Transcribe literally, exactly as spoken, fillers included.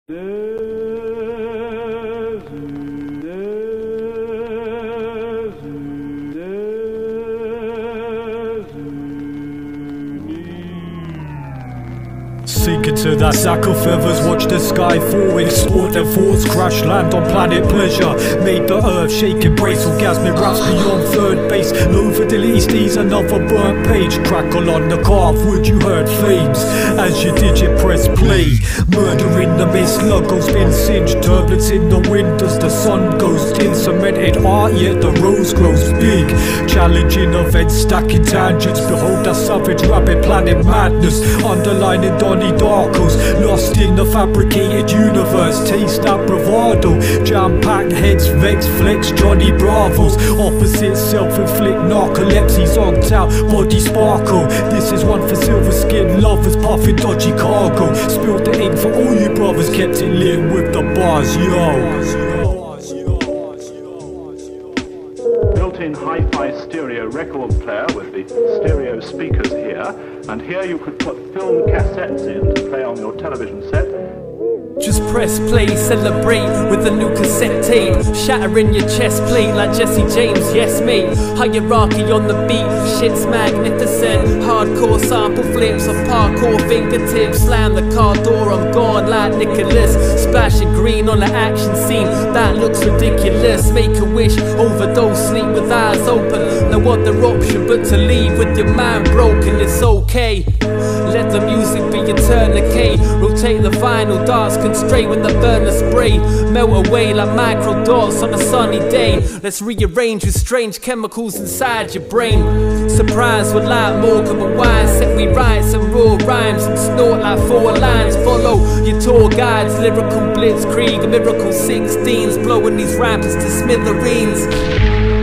Sink into that sack of feathers, watch the sky fall, explore their thoughts, crash land on planet pleasure. Made the earth shake, embrace orgasmic raps beyond third base. Low fidelity steez, another burnt page. Crackle on the carve, would you heard flames as your digit press play. Murder in the mist, logos been singed, turbulence in the wind as the sun goes dim. Cemented art, yet the rose grows big. Challenging events, stacking tangents. Behold that savage rapid planet madness, underlining Donnie Darkos, lost in the fabricated universe. Taste that bravado, jam-packed heads, vex, flex, Johnny Bravos. Opposite self-inflict narcolepsy's ogged out, body sparkle. This is one for silver-skinned lovers, puffing dodgy cargo. Spilled the ink for all you brothers, kept it lit with the bars, yo. Built-in hi-fi stereo record player with the stereo speakers here, and here you could put film cassettes in to play on your television set. Just press play, celebrate with a new cassette tape. Shattering your chest plate like Jesse James, yes mate. Hierarchy on the beat, shit's magnificent. Hardcore sample flips of parkour fingertips. Slam the car door, I'm gone like Nicholas. Splashing green on the action scene, that looks ridiculous. Make a wish, overdose, sleep with eyes open. No other option but to leave with your mind broken, it's okay. Let the music be your tourniquet. Rotate the vinyl, darts constrain when the burner spray. Melt away like micro dots on a sunny day. Let's rearrange with strange chemicals inside your brain. Surprise with like Morgan and wine. Set we write some raw rhymes and snort like four lines. Follow your tour guides, lyrical blitzkrieg, miracle sixteens, blowing these rappers to smithereens.